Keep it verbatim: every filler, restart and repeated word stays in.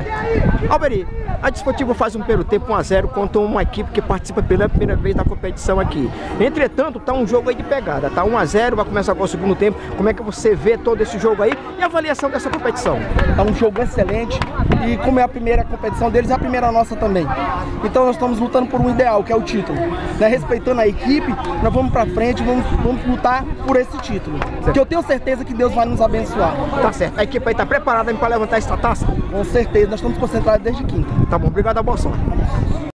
Alberi, a Desportiva faz um primeiro tempo um a zero contra uma equipe que participa pela primeira vez da competição aqui. Entretanto, tá um jogo aí de pegada, tá um a zero, vai começar agora o segundo tempo. Como é que você vê todo esse jogo aí e a avaliação dessa competição? É um jogo excelente e como é a primeira competição deles, é a primeira nossa também. Então nós estamos lutando por um ideal, que é o título. Né? Respeitando a equipe, nós vamos pra frente, vamos, vamos lutar por esse título. Que eu tenho certeza que Deus vai nos abençoar. Tá certo. A equipe aí tá preparada para levantar essa taça? Com certeza, nós estamos concentrados desde quinta. Tá bom, obrigado, boa sorte.